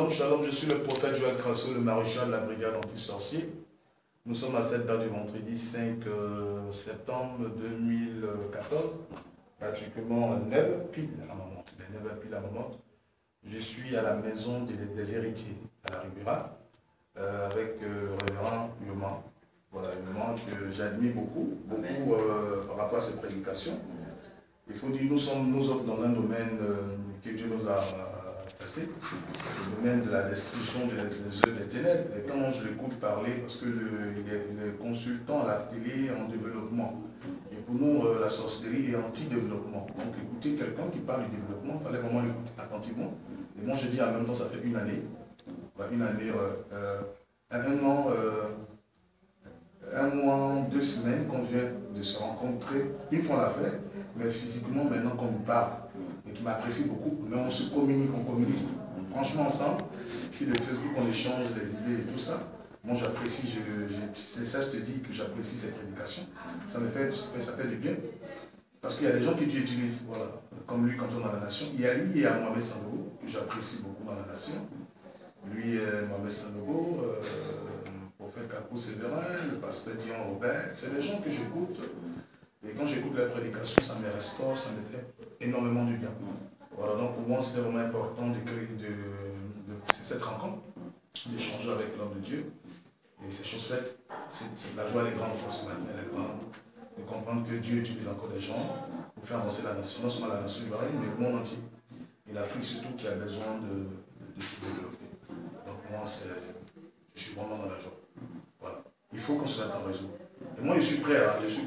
Shalom, je suis le prophète Joël Crasso, le maréchal de la brigade anti-sorcier. Nous sommes à cette date du vendredi 5 septembre 2014, pratiquement 9 pile à moment. 9 pile à moment. Je suis à la maison des héritiers, à la Riviera, avec le révérend Yoma. Voilà, Yoma que j'admire beaucoup par rapport à cette prédication. Il faut dire, nous sommes dans un domaine que Dieu nous a passé, le domaine de la destruction des œuvres des ténèbres. Et quand je l'écoute parler, parce que il est consultant à la télé en développement. Et pour nous, la sorcellerie est anti-développement. Donc écouter quelqu'un qui parle du développement, il fallait vraiment l'écouter attentivement. Et moi je dis en même temps, ça fait une année, un mois, 2 semaines qu'on vient de se rencontrer. Une fois on l'a fait, mais physiquement maintenant qu'on nous parle et qui m'apprécie beaucoup, mais on se communique, franchement ensemble. Si le Facebook on échange les idées et tout ça, moi j'apprécie, c'est ça je te dis que j'apprécie cette prédication. Ça fait du bien. Parce qu'il y a des gens qui utilisent, voilà, comme lui, comme ça dans la nation. Il y a lui et à Mohamed Sanogo, que j'apprécie beaucoup dans la nation. Lui, Mohamed Sanogo, le prophète Kakou Séverin, le pasteur Dion Robert, c'est des gens que j'écoute. Et quand j'écoute la prédication, ça me restaure, ça me fait énormément du bien. Voilà, donc pour moi, c'était vraiment important de créer cette rencontre, d'échanger avec l'homme de Dieu. Et ces choses faites, la joie est grande pour ce matin, elle est grande. De comprendre que Dieu utilise encore des gens pour faire avancer la nation, non seulement la nation ivoirienne, mais le monde entier. Et l'Afrique surtout qui a besoin de se développer. Donc moi, je suis vraiment dans la joie. Voilà. Il faut qu'on se mette en réseau. Et moi, je suis prêt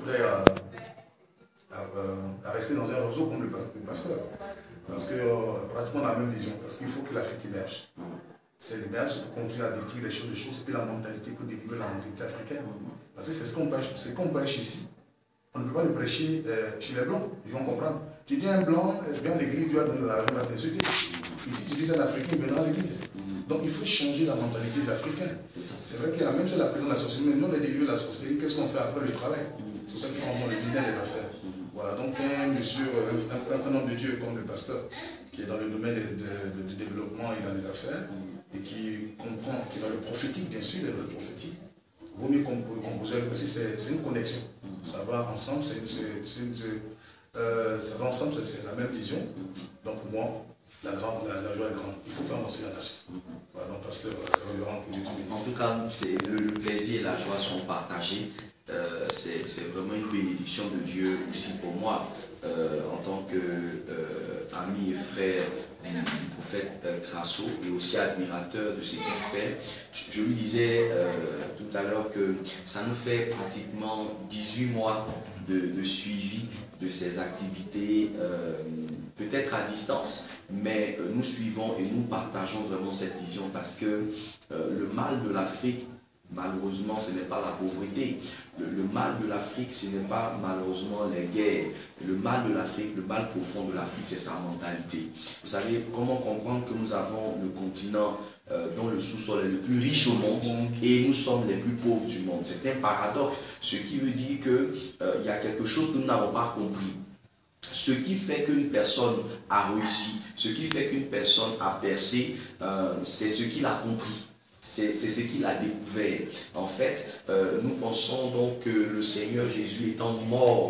à rester dans un réseau comme le pasteur. Parce que pratiquement on a la même vision. Parce qu'il faut que l'Afrique émerge. C'est l'émerge, il faut continuer à détruire les choses, et puis la mentalité pour délivrer la mentalité africaine. Parce que c'est ce qu'on prêche ici. On ne peut pas le prêcher chez les blancs, ils vont comprendre. Tu dis un blanc, viens à l'église, Dieu va donner la même t'insulter. Ici, tu dis un africain, il viendra à l'église. Donc il faut changer la mentalité des Africains. C'est vrai qu'il y a même sur la présence de la sorcellerie, mais nous on est délivrés de la sorcellerie, qu'est-ce qu'on fait après le travail? C'est pour ça qu'ils font le business des affaires. Voilà, donc un homme de Dieu comme le pasteur, qui est dans le domaine du développement et dans les affaires, et qui comprend, qui est dans le prophétique, bien sûr, dans le prophétique, vaut mieux composer, parce que c'est une connexion. Ça va ensemble, ça va ensemble, c'est la même vision. Donc pour moi, la joie est grande. Il faut faire avancer la nation. Voilà, donc pasteur, en tout cas, le plaisir et la joie sont partagés. C'est vraiment une bénédiction de Dieu aussi pour moi, en tant qu'ami et frère du prophète Crasso et aussi admirateur de ce qu'il fait. Je lui disais tout à l'heure que ça nous fait pratiquement 18 mois de suivi de ses activités, peut-être à distance, mais nous suivons et nous partageons vraiment cette vision parce que le mal de l'Afrique, malheureusement, ce n'est pas la pauvreté. Le mal de l'Afrique, ce n'est pas malheureusement les guerres. Le mal de l'Afrique, le mal profond de l'Afrique, c'est sa mentalité. Vous savez, comment comprendre que nous avons le continent dont le sous-sol est le plus riche au monde et nous sommes les plus pauvres du monde? C'est un paradoxe, ce qui veut dire qu'il y a quelque chose que nous n'avons pas compris. Ce qui fait qu'une personne a réussi, ce qui fait qu'une personne a percé, c'est ce qu'il a compris. C'est ce qu'il a découvert. En fait, nous pensons donc que le Seigneur Jésus étant mort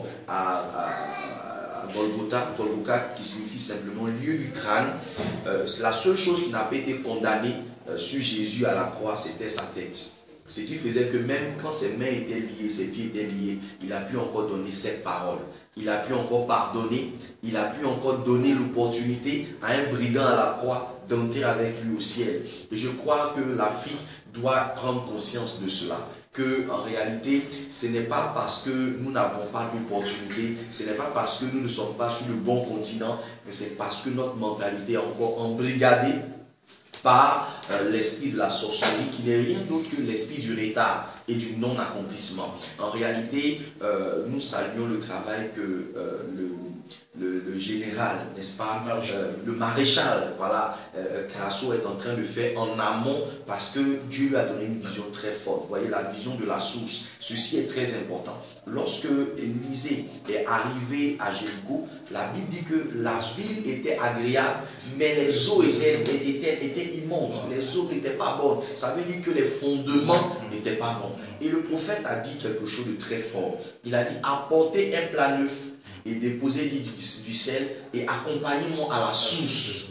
à Golgotha, qui signifie simplement lieu du crâne, la seule chose qui n'a pas été condamnée sur Jésus à la croix, c'était sa tête. Ce qui faisait que même quand ses mains étaient liées, ses pieds étaient liés, il a pu encore donner cette parole. Il a pu encore pardonner, il a pu encore donner l'opportunité à un brigand à la croix d'entrer avec lui au ciel. Et je crois que l'Afrique doit prendre conscience de cela. Que en réalité, ce n'est pas parce que nous n'avons pas d'opportunité, ce n'est pas parce que nous ne sommes pas sur le bon continent, mais c'est parce que notre mentalité est encore embrigadée par l'esprit de la sorcellerie, qui n'est rien d'autre que l'esprit du retard et du non-accomplissement. En réalité, nous saluons le travail que le général, n'est-ce pas, le maréchal, voilà, Crasso est en train de faire en amont parce que Dieu lui a donné une vision très forte. Vous voyez, la vision de la source. Ceci est très important. Lorsque Élisée est arrivé à Jéricho, la Bible dit que la ville était agréable, mais les eaux étaient immondes. Les eaux n'étaient pas bonnes. Ça veut dire que les fondements n'étaient pas bons. Et le prophète a dit quelque chose de très fort. Il a dit, apportez un plat neuf et déposez du sel et accompagnez-moi à la source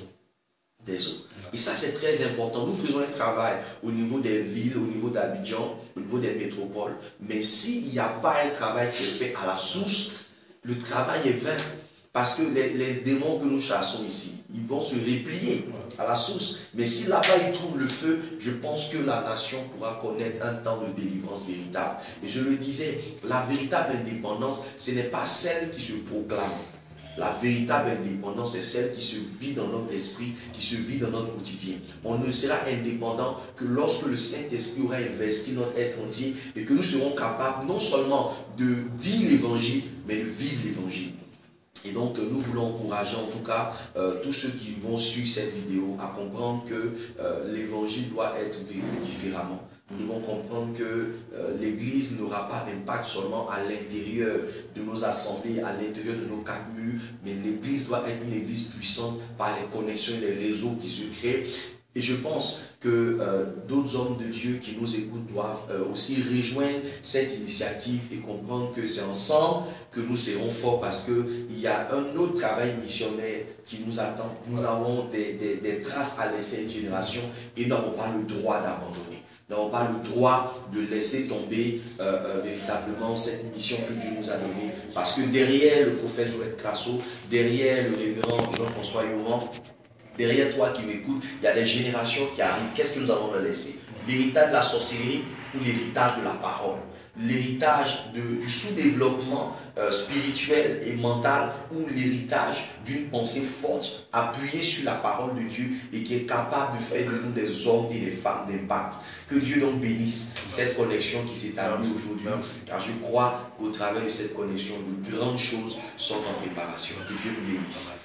des eaux. Et ça, c'est très important. Nous faisons un travail au niveau des villes, au niveau d'Abidjan, au niveau des métropoles. Mais s'il n'y a pas un travail qui est fait à la source, le travail est vain. Parce que les démons que nous chassons ici, ils vont se replier à la source. Mais si là-bas ils trouvent le feu, je pense que la nation pourra connaître un temps de délivrance véritable. Et je le disais, la véritable indépendance, ce n'est pas celle qui se proclame. La véritable indépendance, c'est celle qui se vit dans notre esprit, qui se vit dans notre quotidien. On ne sera indépendant que lorsque le Saint-Esprit aura investi notre être entier et que nous serons capables non seulement de dire l'évangile, mais de vivre l'évangile. Et donc, nous voulons encourager en tout cas tous ceux qui vont suivre cette vidéo à comprendre que l'évangile doit être vécu différemment. Nous devons comprendre que l'Église n'aura pas d'impact seulement à l'intérieur de nos assemblées, à l'intérieur de nos quatre murs, mais l'Église doit être une Église puissante par les connexions et les réseaux qui se créent. Et je pense que d'autres hommes de Dieu qui nous écoutent doivent aussi rejoindre cette initiative et comprendre que c'est ensemble que nous serons forts parce qu'il y a un autre travail missionnaire qui nous attend. Nous avons des traces à laisser à une génération et nous n'avons pas le droit d'abandonner. Nous n'avons pas le droit de laisser tomber véritablement cette mission que Dieu nous a donnée. Parce que derrière le prophète Joël Crasso, derrière le révérend Jean-François Yohan, derrière toi qui m'écoutes, il y a des générations qui arrivent. Qu'est-ce que nous allons leur laisser? L'héritage de la sorcellerie ou l'héritage de la parole? L'héritage du sous-développement spirituel et mental ou l'héritage d'une pensée forte appuyée sur la parole de Dieu et qui est capable de faire de nous des hommes et des femmes d'impact. Que Dieu donc bénisse cette connexion qui s'établit aujourd'hui, car je crois qu'au travers de cette connexion, de grandes choses sont en préparation. Que Dieu nous bénisse.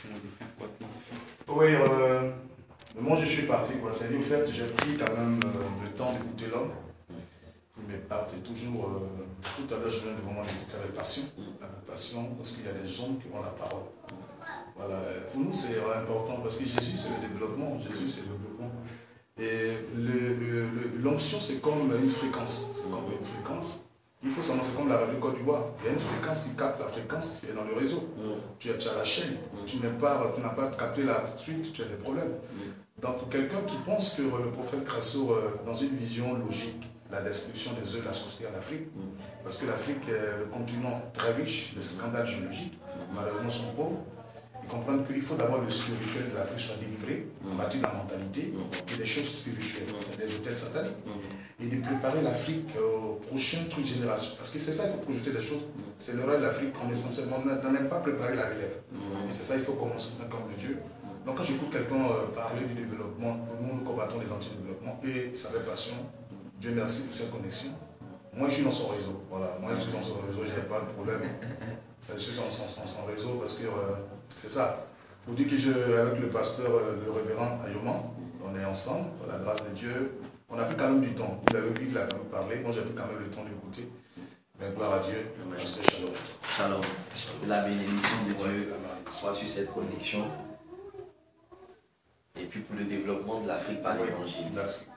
Oui, moi je suis parti, c'est-à-dire en fait j'ai pris quand même le temps d'écouter l'homme. Mais c'est toujours, tout à l'heure je viens de vraiment l'écouter avec passion, parce qu'il y a des gens qui ont la parole. Voilà. Pour nous c'est important parce que Jésus c'est le développement, Jésus c'est le développement. Et l'onction c'est comme une fréquence, Il faut savoir, c'est comme la radio Côte d'Ivoire. Il y a une fréquence qui capte la fréquence, tu es dans le réseau. Tu as la chaîne. Tu n'as pas capté la suite, tu as des problèmes. Donc pour quelqu'un qui pense que le prophète Crasso, dans une vision logique, la destruction des œufs de la sorcellerie en Afrique, parce que l'Afrique est le continent très riche, les scandales géologiques, malheureusement sont pauvres, ils comprennent qu'il faut d'abord le spirituel de l'Afrique soit délivré, à partir de la mentalité, et des choses spirituelles, des hôtels sataniques, et de préparer l'Afrique aux prochaines générations. Parce que c'est ça, il faut projeter des choses. C'est le rôle de l'Afrique, on n'a même pas préparé la relève. Et c'est ça, il faut commencer comme de Dieu. Donc quand j'écoute quelqu'un parler du développement, nous combattons les anti-développements et sa passion. Dieu merci pour cette connexion. Moi, je suis dans son réseau. Voilà, moi, je suis dans son réseau, je n'ai pas de problème. Je suis dans son réseau parce que c'est ça. Pour dire que avec le pasteur, le révérend Ayoman, on est ensemble, par la grâce de Dieu. On a pris quand même du temps. Vous l'avez vu qu'il a quand même parlé. Moi, j'ai pris quand même le temps d'écouter. Mais gloire à Dieu. Pasteur Shalom. Shalom. La bénédiction de Dieu soit sur cette connexion. Et puis pour le développement de l'Afrique par l'évangile. Merci.